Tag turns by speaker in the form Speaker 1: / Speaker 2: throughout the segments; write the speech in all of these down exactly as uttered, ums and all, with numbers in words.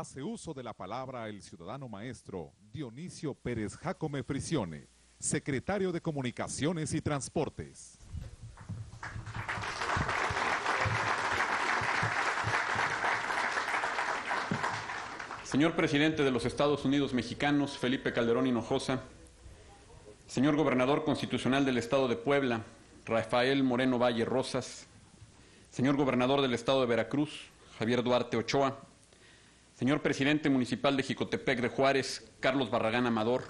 Speaker 1: Hace uso de la palabra el ciudadano maestro Dionisio Pérez Jácome Frisione, secretario de Comunicaciones y Transportes.
Speaker 2: Señor presidente de los Estados Unidos mexicanos, Felipe Calderón Hinojosa, señor gobernador constitucional del Estado de Puebla, Rafael Moreno Valle Rosas, señor gobernador del Estado de Veracruz, Javier Duarte Ochoa, señor presidente municipal de Jicotepec de Juárez, Carlos Barragán Amador,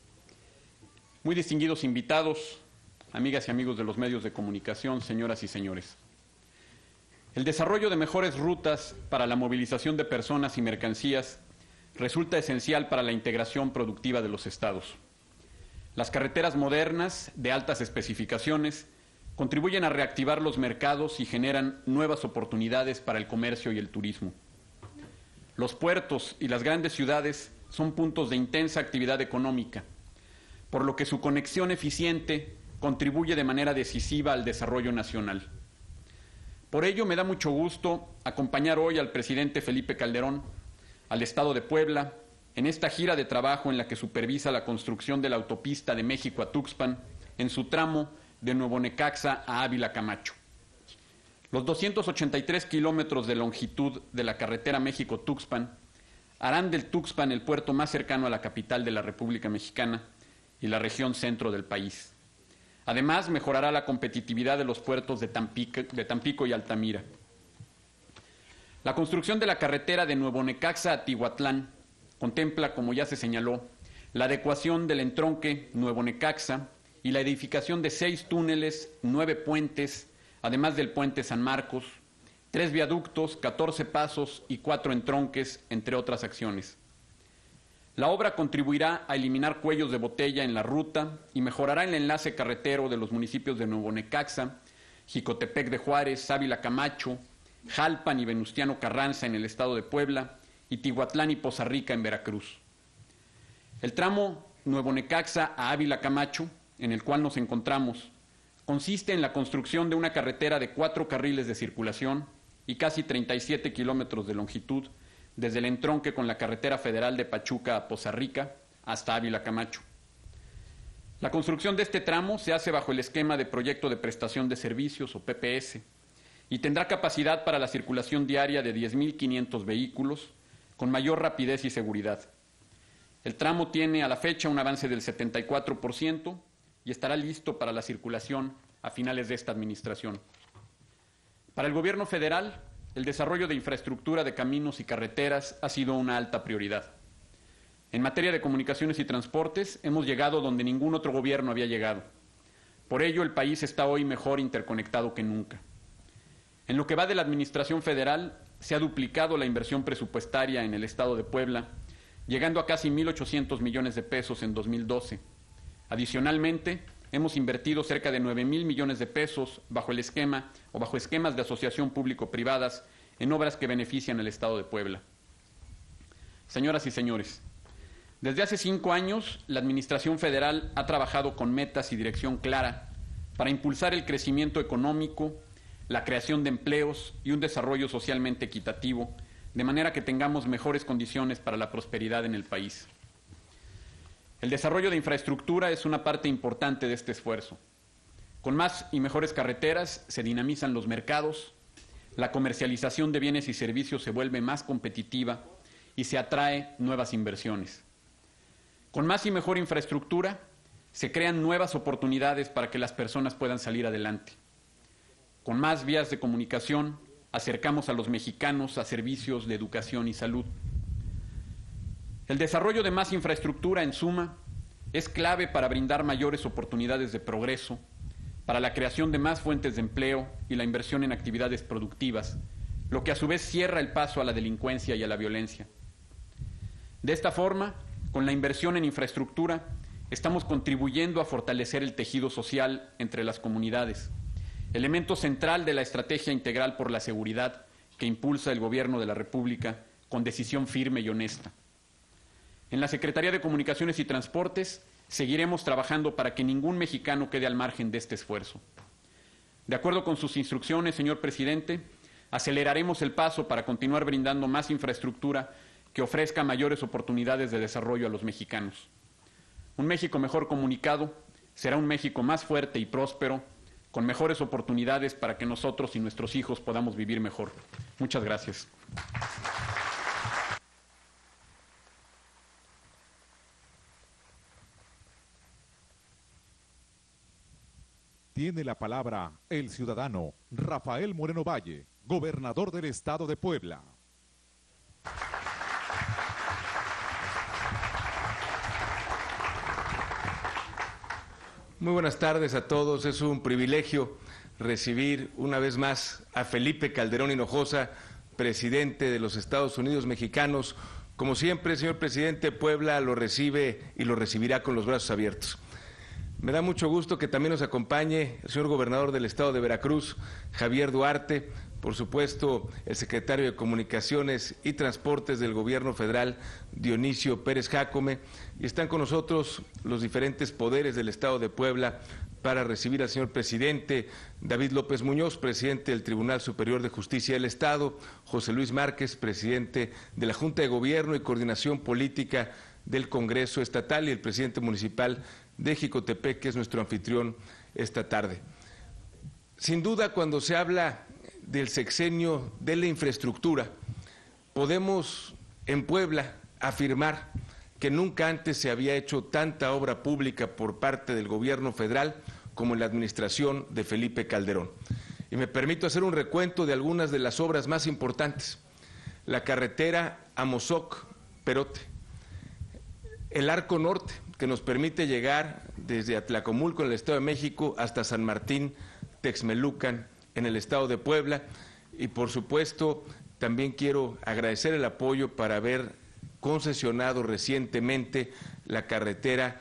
Speaker 2: muy distinguidos invitados, amigas y amigos de los medios de comunicación, señoras y señores. El desarrollo de mejores rutas para la movilización de personas y mercancías resulta esencial para la integración productiva de los estados. Las carreteras modernas, de altas especificaciones, contribuyen a reactivar los mercados y generan nuevas oportunidades para el comercio y el turismo. Los puertos y las grandes ciudades son puntos de intensa actividad económica, por lo que su conexión eficiente contribuye de manera decisiva al desarrollo nacional. Por ello, me da mucho gusto acompañar hoy al presidente Felipe Calderón al Estado de Puebla en esta gira de trabajo en la que supervisa la construcción de la autopista de México a Tuxpan en su tramo de Nuevo Necaxa a Ávila Camacho. Los doscientos ochenta y tres kilómetros de longitud de la carretera México-Tuxpan harán del Tuxpan el puerto más cercano a la capital de la República Mexicana y la región centro del país. Además, mejorará la competitividad de los puertos de Tampico, de Tampico y Altamira. La construcción de la carretera de Nuevo Necaxa a Tihuatlán contempla, como ya se señaló, la adecuación del entronque Nuevo Necaxa y la edificación de seis túneles, nueve puentes, además del puente San Marcos, tres viaductos, catorce pasos y cuatro entronques, entre otras acciones. La obra contribuirá a eliminar cuellos de botella en la ruta y mejorará el enlace carretero de los municipios de Nuevo Necaxa, Jicotepec de Juárez, Ávila Camacho, Jalpan y Venustiano Carranza en el estado de Puebla y Tihuatlán y Poza Rica en Veracruz. El tramo Nuevo Necaxa a Ávila Camacho, en el cual nos encontramos, consiste en la construcción de una carretera de cuatro carriles de circulación y casi treinta y siete kilómetros de longitud desde el entronque con la carretera federal de Pachuca a Poza Rica hasta Ávila Camacho. La construcción de este tramo se hace bajo el esquema de Proyecto de Prestación de Servicios o P P S y tendrá capacidad para la circulación diaria de diez mil quinientos vehículos con mayor rapidez y seguridad. El tramo tiene a la fecha un avance del setenta y cuatro por ciento y estará listo para la circulación a finales de esta administración. Para el gobierno federal, el desarrollo de infraestructura de caminos y carreteras ha sido una alta prioridad. En materia de comunicaciones y transportes, hemos llegado donde ningún otro gobierno había llegado. Por ello, el país está hoy mejor interconectado que nunca. En lo que va de la administración federal, se ha duplicado la inversión presupuestaria en el estado de Puebla, llegando a casi mil ochocientos millones de pesos en dos mil doce. Adicionalmente, hemos invertido cerca de nueve mil millones de pesos bajo el esquema o bajo esquemas de asociación público-privadas en obras que benefician al estado de Puebla. Señoras y señores, desde hace cinco años, la Administración Federal ha trabajado con metas y dirección clara para impulsar el crecimiento económico, la creación de empleos y un desarrollo socialmente equitativo, de manera que tengamos mejores condiciones para la prosperidad en el país. El desarrollo de infraestructura es una parte importante de este esfuerzo. Con más y mejores carreteras se dinamizan los mercados, la comercialización de bienes y servicios se vuelve más competitiva y se atrae nuevas inversiones. Con más y mejor infraestructura se crean nuevas oportunidades para que las personas puedan salir adelante. Con más vías de comunicación, acercamos a los mexicanos a servicios de educación y salud. El desarrollo de más infraestructura, en suma, es clave para brindar mayores oportunidades de progreso, para la creación de más fuentes de empleo y la inversión en actividades productivas, lo que a su vez cierra el paso a la delincuencia y a la violencia. De esta forma, con la inversión en infraestructura, estamos contribuyendo a fortalecer el tejido social entre las comunidades, elemento central de la estrategia integral por la seguridad que impulsa el Gobierno de la República con decisión firme y honesta. En la Secretaría de Comunicaciones y Transportes seguiremos trabajando para que ningún mexicano quede al margen de este esfuerzo. De acuerdo con sus instrucciones, señor presidente, aceleraremos el paso para continuar brindando más infraestructura que ofrezca mayores oportunidades de desarrollo a los mexicanos. Un México mejor comunicado será un México más fuerte y próspero, con mejores oportunidades para que nosotros y nuestros hijos podamos vivir mejor. Muchas gracias.
Speaker 1: Tiene la palabra el ciudadano Rafael Moreno Valle, gobernador del Estado de Puebla.
Speaker 3: Muy buenas tardes a todos. Es un privilegio recibir una vez más a Felipe Calderón Hinojosa, presidente de los Estados Unidos mexicanos. Como siempre, señor presidente, Puebla lo recibe y lo recibirá con los brazos abiertos. Me da mucho gusto que también nos acompañe el señor gobernador del Estado de Veracruz, Javier Duarte, por supuesto el secretario de Comunicaciones y Transportes del Gobierno Federal, Dionisio Pérez Jácome, y están con nosotros los diferentes poderes del Estado de Puebla para recibir al señor presidente, David López Muñoz, presidente del Tribunal Superior de Justicia del Estado, José Luis Márquez, presidente de la Junta de Gobierno y Coordinación Política del Congreso Estatal, y el presidente municipal de Jicotepec, que es nuestro anfitrión esta tarde. Sin duda, cuando se habla del sexenio de la infraestructura, podemos en Puebla afirmar que nunca antes se había hecho tanta obra pública por parte del gobierno federal como en la administración de Felipe Calderón. Y me permito hacer un recuento de algunas de las obras más importantes: la carretera Amozoc-Perote, el Arco Norte, que nos permite llegar desde Atlacomulco, en el Estado de México, hasta San Martín, Texmelucan, en el Estado de Puebla, y por supuesto también quiero agradecer el apoyo para haber concesionado recientemente la carretera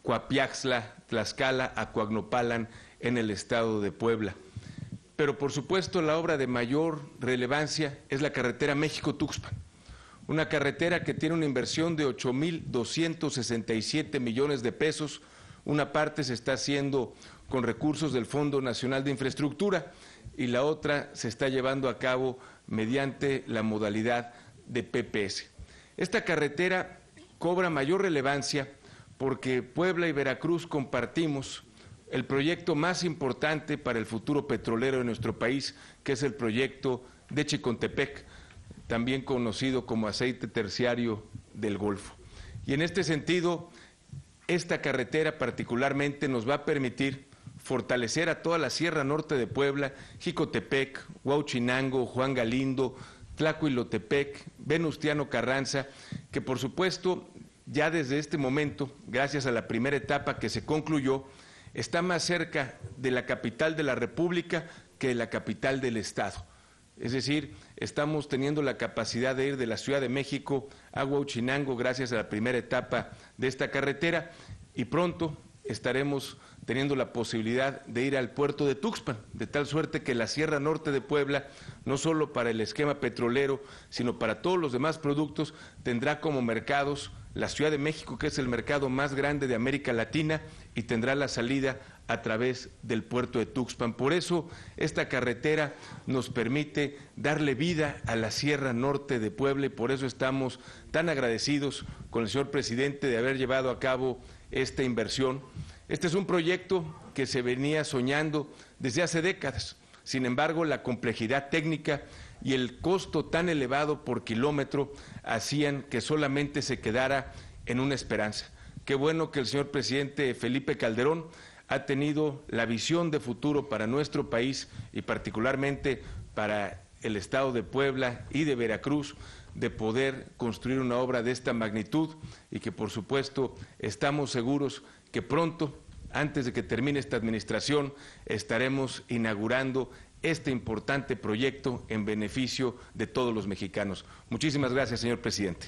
Speaker 3: Coapiaxtla-Tlaxcala a Coagnopalan en el Estado de Puebla. Pero por supuesto la obra de mayor relevancia es la carretera México-Tuxpan, una carretera que tiene una inversión de ocho mil doscientos sesenta y siete millones de pesos. Una parte se está haciendo con recursos del Fondo Nacional de Infraestructura y la otra se está llevando a cabo mediante la modalidad de P P S. Esta carretera cobra mayor relevancia porque Puebla y Veracruz compartimos el proyecto más importante para el futuro petrolero de nuestro país, que es el proyecto de Chicontepec, también conocido como aceite terciario del Golfo. Y en este sentido, esta carretera particularmente nos va a permitir fortalecer a toda la Sierra Norte de Puebla, Jicotepec, Huauchinango, Juan Galindo, Tlacuilotepec, Venustiano Carranza, que por supuesto ya desde este momento, gracias a la primera etapa que se concluyó, está más cerca de la capital de la República que de la capital del Estado. Es decir, estamos teniendo la capacidad de ir de la Ciudad de México a Huauchinango gracias a la primera etapa de esta carretera, y pronto estaremos teniendo la posibilidad de ir al puerto de Tuxpan, de tal suerte que la Sierra Norte de Puebla, no solo para el esquema petrolero, sino para todos los demás productos, tendrá como mercados la Ciudad de México, que es el mercado más grande de América Latina, y tendrá la salida a través del puerto de Tuxpan. Por eso esta carretera nos permite darle vida a la Sierra Norte de Puebla, y por eso estamos tan agradecidos con el señor presidente de haber llevado a cabo esta inversión. Este es un proyecto que se venía soñando desde hace décadas. Sin embargo, la complejidad técnica y el costo tan elevado por kilómetro hacían que solamente se quedara en una esperanza. Qué bueno que el señor presidente Felipe Calderón ha tenido la visión de futuro para nuestro país y particularmente para el Estado de Puebla y de Veracruz, de poder construir una obra de esta magnitud, y que por supuesto estamos seguros que pronto, antes de que termine esta administración, estaremos inaugurando este importante proyecto en beneficio de todos los mexicanos. Muchísimas gracias, señor presidente.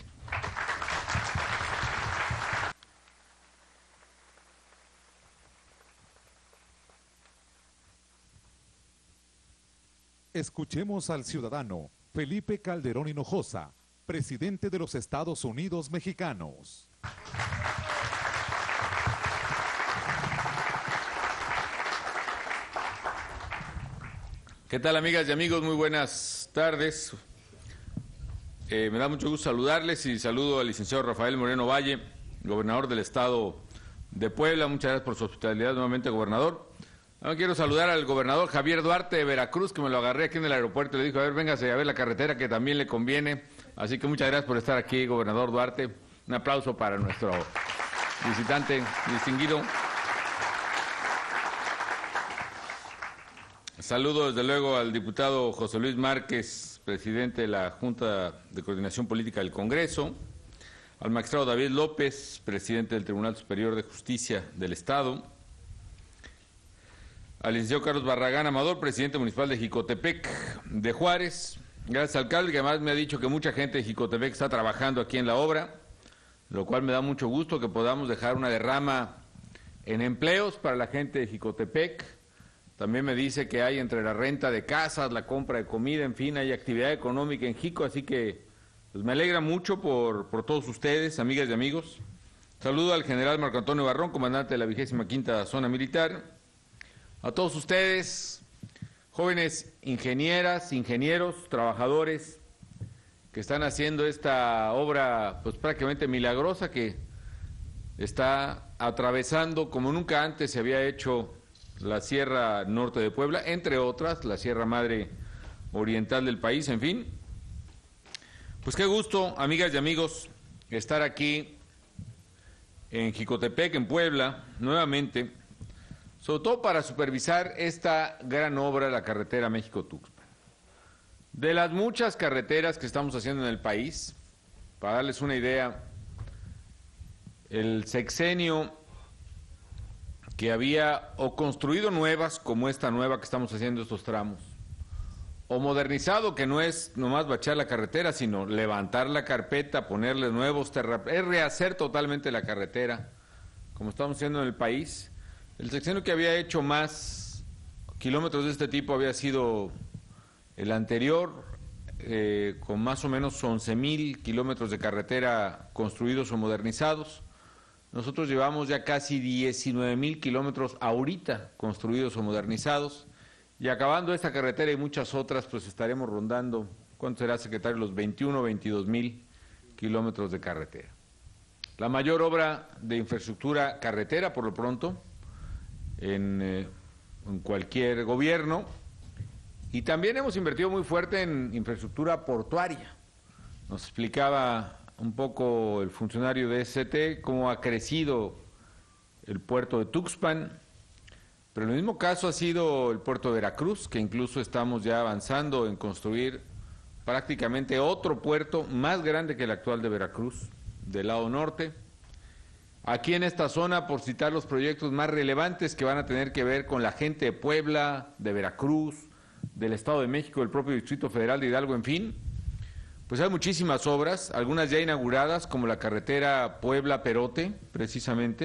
Speaker 1: Escuchemos al ciudadano Felipe Calderón Hinojosa, presidente de los Estados Unidos mexicanos.
Speaker 4: ¿Qué tal, amigas y amigos? Muy buenas tardes.
Speaker 3: Eh, me da mucho gusto saludarles y saludo al licenciado Rafael Moreno Valle, gobernador del estado de Puebla. Muchas gracias por su hospitalidad nuevamente, gobernador. Ahora quiero saludar al gobernador Javier Duarte de Veracruz, que me lo agarré aquí en el aeropuerto y le dijo, a ver, véngase a ver la carretera que también le conviene. Así que muchas gracias por estar aquí, gobernador Duarte. Un aplauso para nuestro visitante distinguido. Saludo desde luego al diputado José Luis Márquez, presidente de la Junta de Coordinación Política del Congreso, al magistrado David López, presidente del Tribunal Superior de Justicia del Estado, al licenciado Carlos Barragán Amador, presidente municipal de Jicotepec de Juárez. Gracias, alcalde, que además me ha dicho que mucha gente de Jicotepec está trabajando aquí en la obra, lo cual me da mucho gusto que podamos dejar una derrama en empleos para la gente de Jicotepec. También me dice que hay entre la renta de casas, la compra de comida, en fin, hay actividad económica en Jico, así que pues, me alegra mucho por, por todos ustedes, amigas y amigos. Saludo al general Marco Antonio Barrón, comandante de la vigésima quinta Zona Militar. A todos ustedes, jóvenes ingenieras, ingenieros, trabajadores que están haciendo esta obra pues prácticamente milagrosa que está atravesando como nunca antes se había hecho la Sierra Norte de Puebla, entre otras, la Sierra Madre Oriental del país, en fin. Pues qué gusto, amigas y amigos, estar aquí en Jicotepec, en Puebla, nuevamente, sobre todo para supervisar esta gran obra, la carretera México-Tuxpan. De las muchas carreteras que estamos haciendo en el país, para darles una idea, el sexenio que había o construido nuevas, como esta nueva que estamos haciendo estos tramos, o modernizado, que no es nomás bachar la carretera, sino levantar la carpeta, ponerle nuevos terraplanes, es rehacer totalmente la carretera, como estamos haciendo en el país. El sexenio que había hecho más kilómetros de este tipo había sido el anterior, eh, con más o menos once mil kilómetros de carretera construidos o modernizados. Nosotros llevamos ya casi diecinueve mil kilómetros ahorita construidos o modernizados, y acabando esta carretera y muchas otras, pues estaremos rondando, ¿cuánto será, secretario? Los veintiuno o veintidós mil kilómetros de carretera. La mayor obra de infraestructura carretera, por lo pronto, en, eh, en cualquier gobierno, y también hemos invertido muy fuerte en infraestructura portuaria. Nos explicaba un poco el funcionario de S C T cómo ha crecido el puerto de Tuxpan, pero en el mismo caso ha sido el puerto de Veracruz, que incluso estamos ya avanzando en construir prácticamente otro puerto más grande que el actual de Veracruz, del lado norte. Aquí en esta zona, por citar los proyectos más relevantes que van a tener que ver con la gente de Puebla, de Veracruz, del Estado de México, del propio Distrito Federal de Hidalgo, en fin, pues hay muchísimas obras, algunas ya inauguradas, como la carretera Puebla-Perote, precisamente.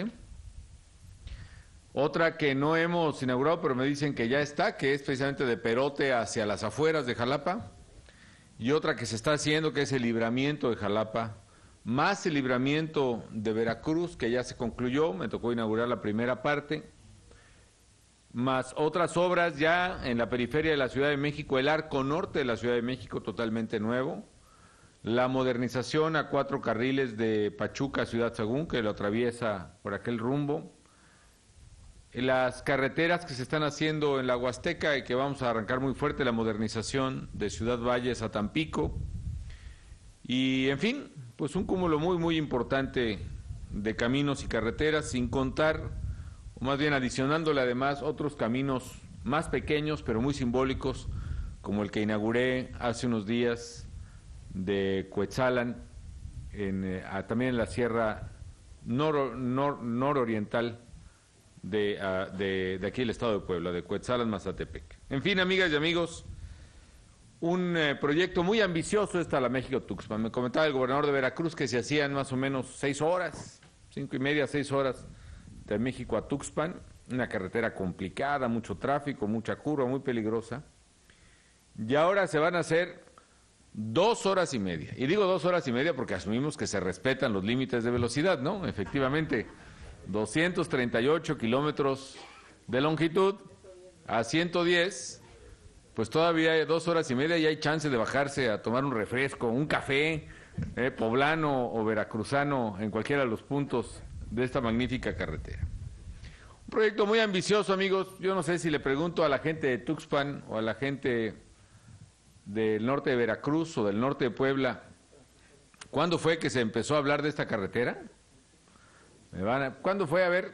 Speaker 3: Otra que no hemos inaugurado, pero me dicen que ya está, que es precisamente de Perote hacia las afueras de Jalapa. Y otra que se está haciendo, que es el libramiento de Jalapa, más el libramiento de Veracruz, que ya se concluyó, me tocó inaugurar la primera parte, más otras obras ya en la periferia de la Ciudad de México, el arco norte de la Ciudad de México totalmente nuevo, la modernización a cuatro carriles de Pachuca a Ciudad Sagún, que lo atraviesa por aquel rumbo, las carreteras que se están haciendo en la Huasteca y que vamos a arrancar muy fuerte, la modernización de Ciudad Valles a Tampico, y en fin, pues un cúmulo muy muy importante de caminos y carreteras, sin contar, o más bien adicionándole además otros caminos más pequeños pero muy simbólicos, como el que inauguré hace unos días de Cuetzalan, en, eh, también en la sierra nor, nor, nororiental de, uh, de, de aquí el estado de Puebla, de Cuetzalan, Mazatepec. En fin, amigas y amigos, un eh, proyecto muy ambicioso está la México-Tuxpan. Me comentaba el gobernador de Veracruz que se hacían más o menos seis horas, cinco y media, seis horas de México a Tuxpan, una carretera complicada, mucho tráfico, mucha curva, muy peligrosa. Y ahora se van a hacer dos horas y media. Y digo dos horas y media porque asumimos que se respetan los límites de velocidad, ¿no? Efectivamente, doscientos treinta y ocho kilómetros de longitud a ciento diez, pues todavía hay dos horas y media y hay chance de bajarse a tomar un refresco, un café, eh, poblano o veracruzano, en cualquiera de los puntos de esta magnífica carretera. Un proyecto muy ambicioso, amigos. Yo no sé si le pregunto a la gente de Tuxpan o a la gente del norte de Veracruz o del norte de Puebla, ¿cuándo fue que se empezó a hablar de esta carretera? Me van a, ¿cuándo fue? A ver.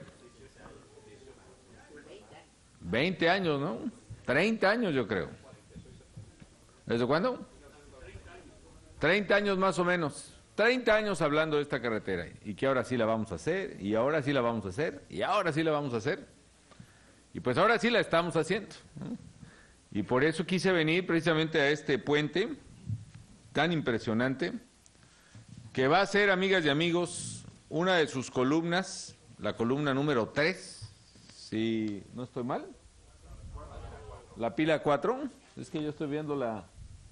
Speaker 3: veinte años, ¿no? treinta años, yo creo. ¿Desde cuándo? treinta años más o menos. treinta años hablando de esta carretera y que ahora sí la vamos a hacer, y ahora sí la vamos a hacer, y ahora sí la vamos a hacer. Y pues ahora sí la estamos haciendo, ¿no? Y por eso quise venir precisamente a este puente tan impresionante, que va a ser, amigas y amigos, una de sus columnas, la columna número tres, si no estoy mal, la pila cuatro, es que yo estoy viendo la...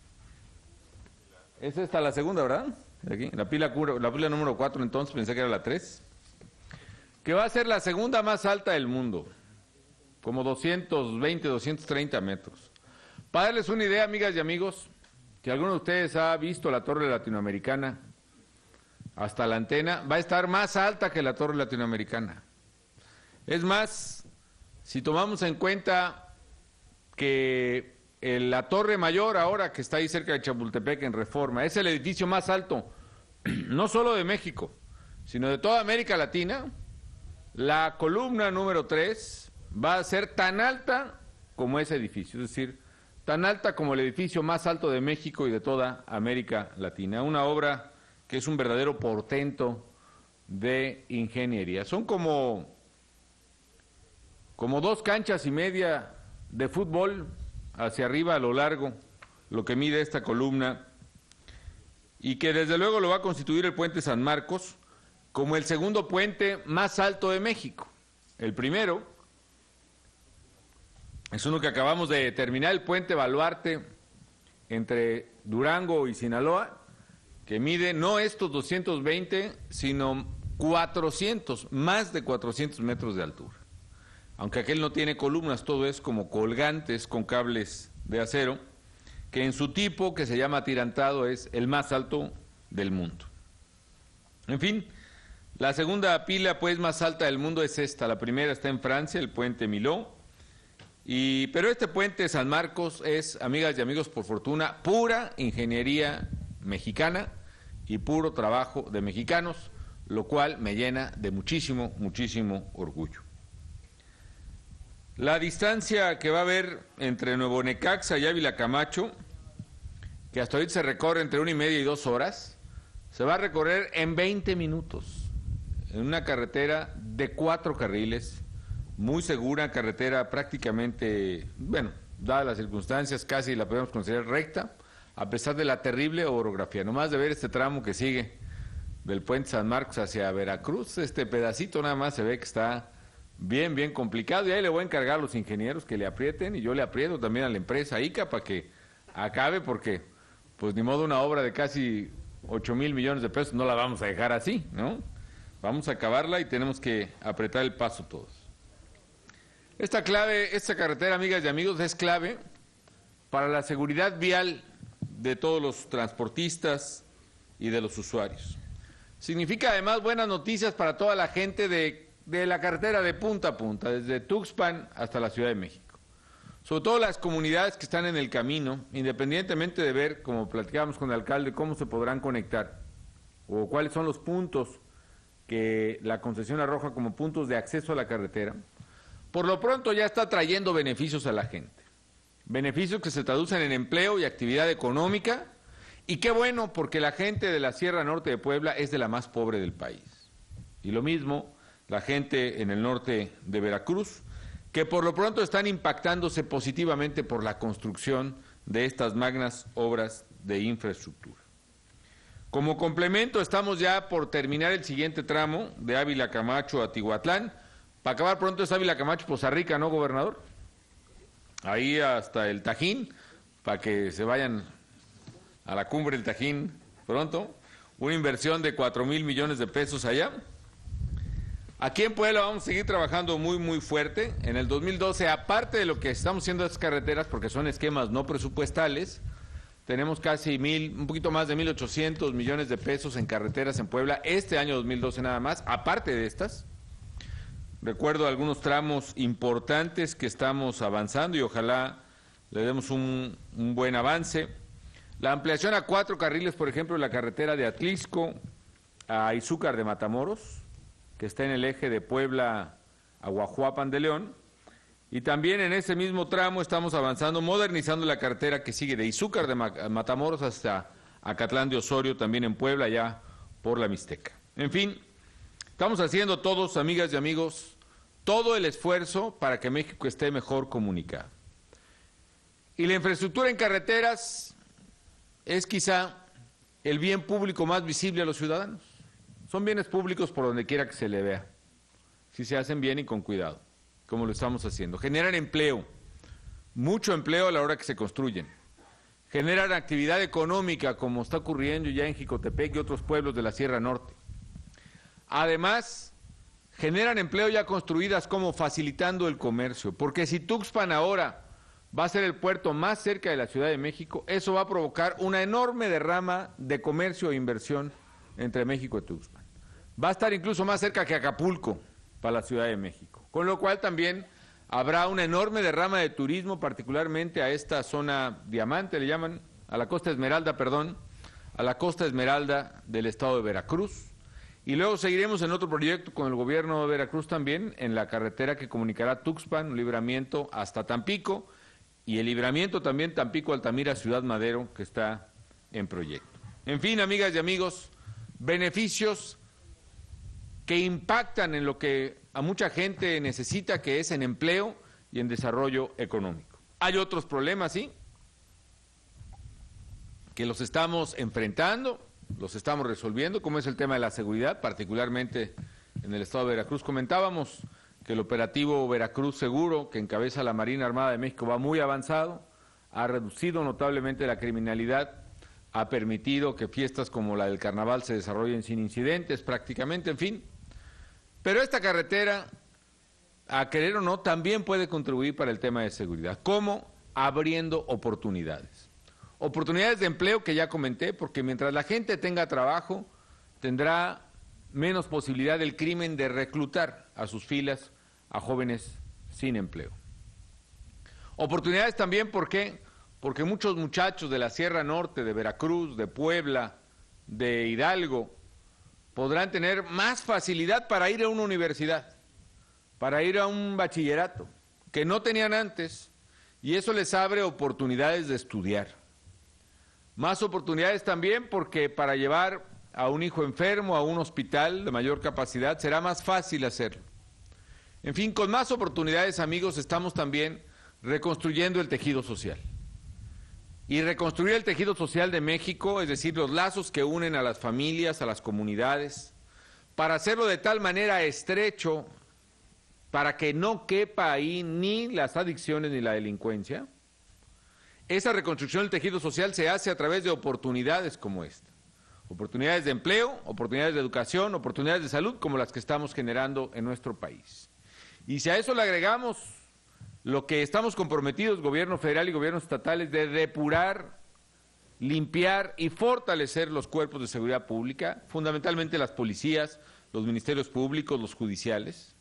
Speaker 3: Es esta la segunda, ¿verdad? Aquí, la pila, la pila número cuatro, entonces pensé que era la tres, que va a ser la segunda más alta del mundo, como doscientos veinte, doscientos treinta metros. Para darles una idea, amigas y amigos, que alguno de ustedes ha visto la torre latinoamericana, hasta la antena, va a estar más alta que la torre latinoamericana. Es más, si tomamos en cuenta que el, la Torre Mayor, ahora que está ahí cerca de Chapultepec en Reforma, es el edificio más alto, no solo de México, sino de toda América Latina, la columna número tres va a ser tan alta como ese edificio, es decir, tan alta como el edificio más alto de México y de toda América Latina. Una obra que es un verdadero portento de ingeniería. Son como, como dos canchas y media de fútbol hacia arriba a lo largo, lo que mide esta columna, y que desde luego lo va a constituir el puente San Marcos como el segundo puente más alto de México. El primero es uno que acabamos de terminar, el puente Baluarte entre Durango y Sinaloa, que mide no estos doscientos veinte, sino cuatrocientos, más de cuatrocientos metros de altura. Aunque aquel no tiene columnas, todo es como colgantes con cables de acero, que en su tipo, que se llama atirantado, es el más alto del mundo. En fin, la segunda pila pues más alta del mundo es esta. La primera está en Francia, el puente Millau, y, pero este puente San Marcos es, amigas y amigos, por fortuna, pura ingeniería mexicana y puro trabajo de mexicanos, lo cual me llena de muchísimo, muchísimo orgullo. La distancia que va a haber entre Nuevo Necaxa y Ávila Camacho, que hasta ahorita se recorre entre una y media y dos horas, se va a recorrer en veinte minutos, en una carretera de cuatro carriles, muy segura, carretera prácticamente, bueno, dadas las circunstancias, casi la podemos considerar recta, a pesar de la terrible orografía. Nomás de ver este tramo que sigue del puente San Marcos hacia Veracruz, este pedacito nada más se ve que está bien, bien complicado, y ahí le voy a encargar a los ingenieros que le aprieten, y yo le aprieto también a la empresa I C A para que acabe, porque pues ni modo, una obra de casi ocho mil millones de pesos no la vamos a dejar así, ¿no? Vamos a acabarla y tenemos que apretar el paso todos. Esta clave, esta carretera, amigas y amigos, es clave para la seguridad vial de todos los transportistas y de los usuarios. Significa además buenas noticias para toda la gente de, de la carretera de punta a punta, desde Tuxpan hasta la Ciudad de México. Sobre todo las comunidades que están en el camino, independientemente de ver, como platicábamos con el alcalde, cómo se podrán conectar o cuáles son los puntos que la concesión arroja como puntos de acceso a la carretera, por lo pronto ya está trayendo beneficios a la gente. Beneficios que se traducen en empleo y actividad económica, y qué bueno, porque la gente de la Sierra Norte de Puebla es de la más pobre del país. Y lo mismo la gente en el norte de Veracruz, que por lo pronto están impactándose positivamente por la construcción de estas magnas obras de infraestructura. Como complemento, estamos ya por terminar el siguiente tramo de Ávila Camacho a Tihuatlán. Para acabar pronto es Ávila Camacho, Poza Rica, ¿no, gobernador? Ahí hasta el Tajín, para que se vayan a la cumbre del Tajín pronto. Una inversión de cuatro mil millones de pesos allá. Aquí en Puebla vamos a seguir trabajando muy, muy fuerte. En el dos mil doce, aparte de lo que estamos haciendo de estas carreteras, porque son esquemas no presupuestales, tenemos casi mil, un poquito más de mil ochocientos millones de pesos en carreteras en Puebla, este año dos mil doce nada más, aparte de estas. Recuerdo algunos tramos importantes que estamos avanzando y ojalá le demos un, un buen avance. La ampliación a cuatro carriles, por ejemplo, en la carretera de Atlixco a Izúcar de Matamoros, que está en el eje de Puebla a Guajuapan de León, y también en ese mismo tramo estamos avanzando, modernizando la carretera que sigue de Izúcar de Matamoros hasta Acatlán de Osorio, también en Puebla, ya por la Mixteca. En fin, estamos haciendo todos, amigas y amigos, todo el esfuerzo para que México esté mejor comunicado. Y la infraestructura en carreteras es quizá el bien público más visible a los ciudadanos. Son bienes públicos por donde quiera que se le vea, si se hacen bien y con cuidado, como lo estamos haciendo. Generan empleo, mucho empleo a la hora que se construyen. Generan actividad económica, como está ocurriendo ya en Jicotepec y otros pueblos de la Sierra Norte. Además, generan empleo ya construidas, como facilitando el comercio, porque si Tuxpan ahora va a ser el puerto más cerca de la Ciudad de México, eso va a provocar una enorme derrama de comercio e inversión entre México y Tuxpan. Va a estar incluso más cerca que Acapulco para la Ciudad de México, con lo cual también habrá una enorme derrama de turismo, particularmente a esta zona diamante, le llaman, a la costa Esmeralda, perdón, a la costa Esmeralda del estado de Veracruz, y luego seguiremos en otro proyecto con el gobierno de Veracruz también, en la carretera que comunicará Tuxpan, un libramiento hasta Tampico, y el libramiento también Tampico-Altamira, Ciudad Madero, que está en proyecto. En fin, amigas y amigos, beneficios que impactan en lo que a mucha gente necesita, que es en empleo y en desarrollo económico. Hay otros problemas, sí, que los estamos enfrentando, los estamos resolviendo, como es el tema de la seguridad, particularmente en el estado de Veracruz. Comentábamos que el operativo Veracruz Seguro, que encabeza la Marina Armada de México, va muy avanzado, ha reducido notablemente la criminalidad, ha permitido que fiestas como la del Carnaval se desarrollen sin incidentes prácticamente, en fin. Pero esta carretera, a querer o no, también puede contribuir para el tema de seguridad. ¿Cómo? Abriendo oportunidades. Oportunidades de empleo que ya comenté, porque mientras la gente tenga trabajo, tendrá menos posibilidad del crimen de reclutar a sus filas a jóvenes sin empleo. Oportunidades también, ¿por qué? Porque muchos muchachos de la Sierra Norte, de Veracruz, de Puebla, de Hidalgo, podrán tener más facilidad para ir a una universidad, para ir a un bachillerato, que no tenían antes, y eso les abre oportunidades de estudiar. Más oportunidades también porque para llevar a un hijo enfermo a un hospital de mayor capacidad será más fácil hacerlo. En fin, con más oportunidades, amigos, estamos también reconstruyendo el tejido social. Y reconstruir el tejido social de México, es decir, los lazos que unen a las familias, a las comunidades, para hacerlo de tal manera estrecho, para que no quepa ahí ni las adicciones ni la delincuencia. Esa reconstrucción del tejido social se hace a través de oportunidades como esta. Oportunidades de empleo, oportunidades de educación, oportunidades de salud, como las que estamos generando en nuestro país. Y si a eso le agregamos lo que estamos comprometidos, gobierno federal y gobiernos estatales, de depurar, limpiar y fortalecer los cuerpos de seguridad pública, fundamentalmente las policías, los ministerios públicos, los judiciales,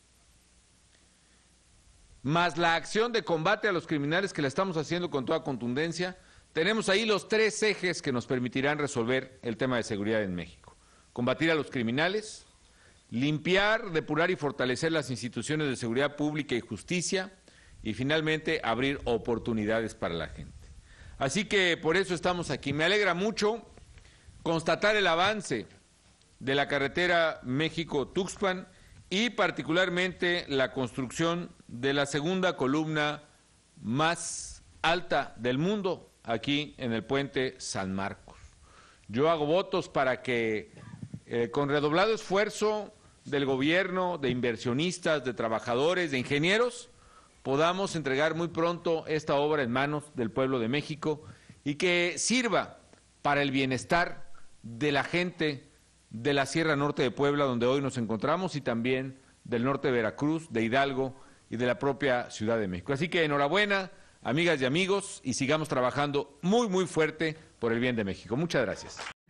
Speaker 3: más la acción de combate a los criminales que la estamos haciendo con toda contundencia, tenemos ahí los tres ejes que nos permitirán resolver el tema de seguridad en México. Combatir a los criminales, limpiar, depurar y fortalecer las instituciones de seguridad pública y justicia, y finalmente abrir oportunidades para la gente. Así que por eso estamos aquí. Me alegra mucho constatar el avance de la carretera México-Tuxpan y particularmente la construcción de la segunda columna más alta del mundo aquí en el puente San Marcos. Yo hago votos para que eh, con redoblado esfuerzo del gobierno, de inversionistas, de trabajadores, de ingenieros, podamos entregar muy pronto esta obra en manos del pueblo de México y que sirva para el bienestar de la gente de la Sierra Norte de Puebla, donde hoy nos encontramos, y también del norte de Veracruz, de Hidalgo y de la propia Ciudad de México. Así que enhorabuena, amigas y amigos, y sigamos trabajando muy, muy fuerte por el bien de México. Muchas gracias.